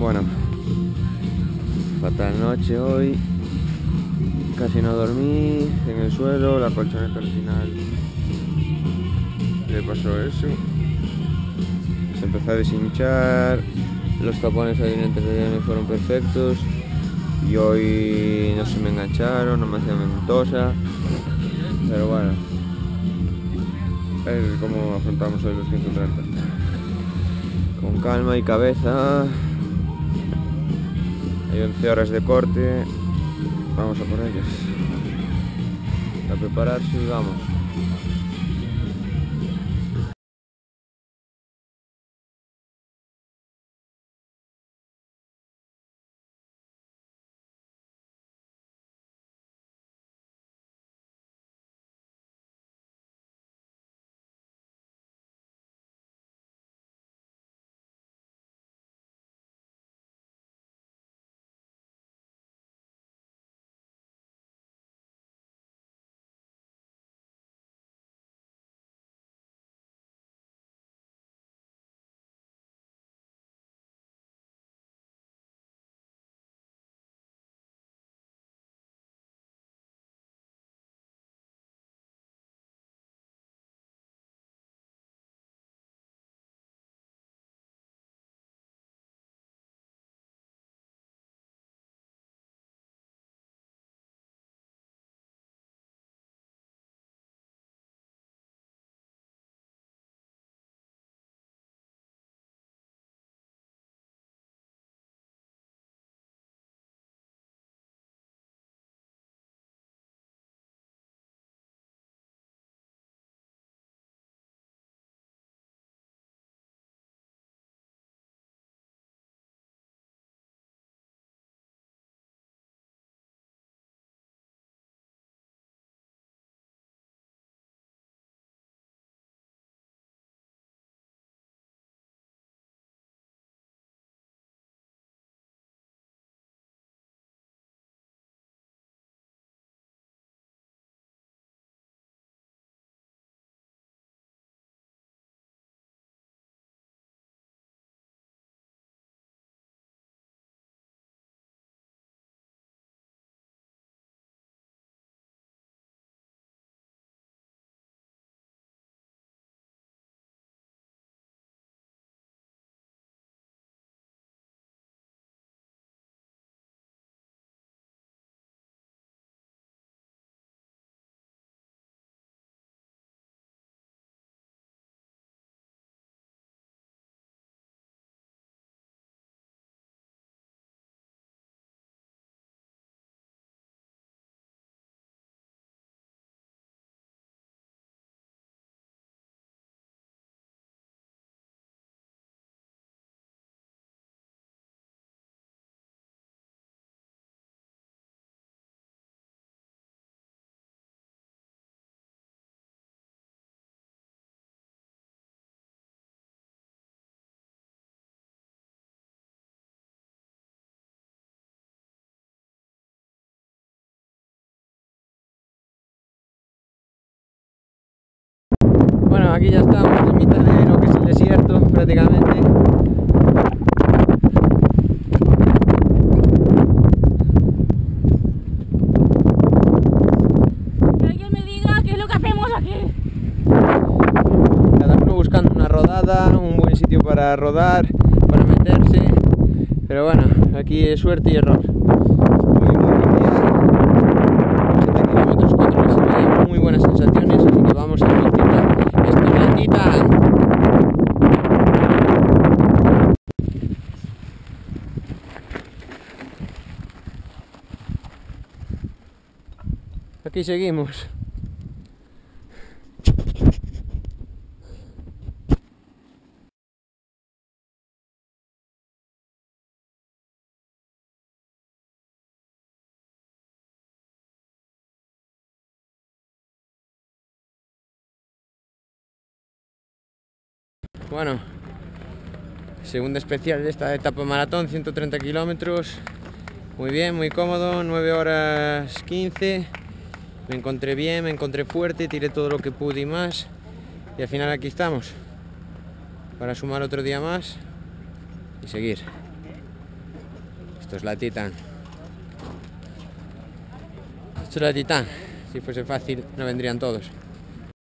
Bueno, fatal noche hoy, casi no dormí en el suelo, la colchoneta al final le pasó eso, se empezó a deshinchar, los tapones adherentes de no fueron perfectos y hoy no se me engancharon, no me hacían ventosa, pero bueno, es como afrontamos hoy los 130, con calma y cabeza. Hay 11 horas de corte, vamos a por ellas, a prepararse y vamos. Bueno, aquí ya estamos en mitad de lo que es el desierto, prácticamente. Que alguien me diga qué es lo que hacemos aquí. Cada uno buscando una rodada, un buen sitio para rodar, para meterse. Pero bueno, aquí es suerte y error. Muy lineal. 7 kilómetros, 4 horas y media, muy buenas sensaciones, así que vamos a disfrutar. Aquí seguimos. Bueno, segunda especial de esta etapa maratón, 130 kilómetros. Muy bien, muy cómodo, 9 horas 15. Me encontré bien, me encontré fuerte, tiré todo lo que pude y más. Y al final aquí estamos, para sumar otro día más y seguir. Esto es la Titan. Esto es la Titan. Si fuese fácil, no vendrían todos.